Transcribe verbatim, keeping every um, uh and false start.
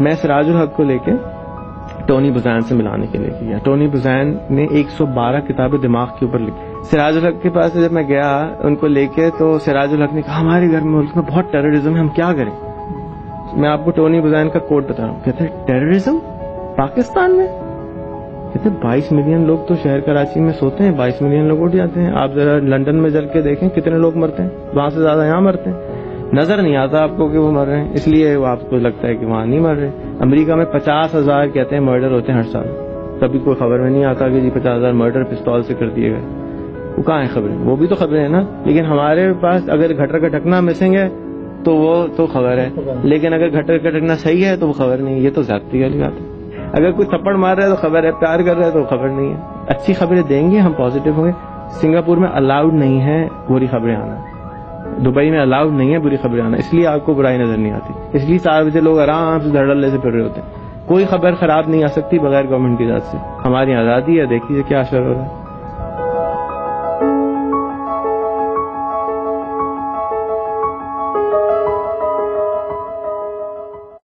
میں سراج الحق کو لے کے ٹونی بزین سے ملانے کے لیے گیا. ٹونی بزین نے ایک سو بارہ کتابیں دماغ کے اوپر لکھی. سراج الحق کے پاس جب میں گیا ان کو لے کے تو سراج الحق نے کہا ہمارے گھر میں ملک میں بہت ٹیررزم ہے, ہم کیا کریں. میں آپ کو ٹونی بزین کا کوٹ بتا رہا ہوں, کہتے ہیں ٹیررزم پاکستان میں, کہتے ہیں بائیس ملین لوگ تو شہر کراچی میں سوتے ہیں, بائیس ملین لوگ اٹھ جاتے ہیں. آپ ذرا لندن میں جل کے دیکھیں کتنے لوگ مرتے ہیں, وہاں سے زیادہ یہاں مرتے ہیں. نظر نہیں آتا آپ کو کہ وہ مر رہے ہیں, اس لیے وہ آپ کو لگتا ہے کہ وہاں نہیں مر رہے. امریکہ میں پچاس ہزار کہتے ہیں مرڈر ہوتے ہیں ہر سال, کبھی کوئی خبر میں نہیں آتا کہ جی پچاس ہزار مرڈر پستول سے کر دیے گئے. وہ کہاں ہیں خبریں, وہ بھی تو خبریں ہیں نا. لیکن ہمارے پاس اگر گھٹر کا ڈھکنا مسنگ ہے تو وہ تو خبر ہے, لیکن اگر گھٹر کا ڈھکنا صحیح ہے تو وہ خبر نہیں. یہ تو زیادتی والی بات ہے. اگر کوئی تھپڑ مار رہا ہے تو خبر ہے, پیار کر رہا ہے تو خبر نہیں ہے. اچھی خبریں دیں گے ہم پازیٹیو ہوں گے. سنگاپور میں الاؤڈ نہیں ہے بری خبریں آنا, دبئی میں الاؤڈ نہیں ہے بری خبریں آنا, اس لیے آپ کو برائی نظر نہیں آتی. اس لیے چار بجے لوگ آرام سے دھڑلے سے پھر رہے ہوتے ہیں. کوئی خبر خراب نہیں آ سکتی بغیر گورنمنٹ کی اجازت سے. ہماری آزادی ہے, دیکھیے کیا اثر ہو رہا ہے.